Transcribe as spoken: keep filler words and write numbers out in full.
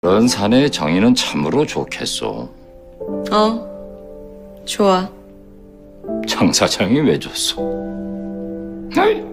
그런 사내의 정의는 참으로 좋겠소. 어, 좋아. 장 사장이 왜 줬소? 아이,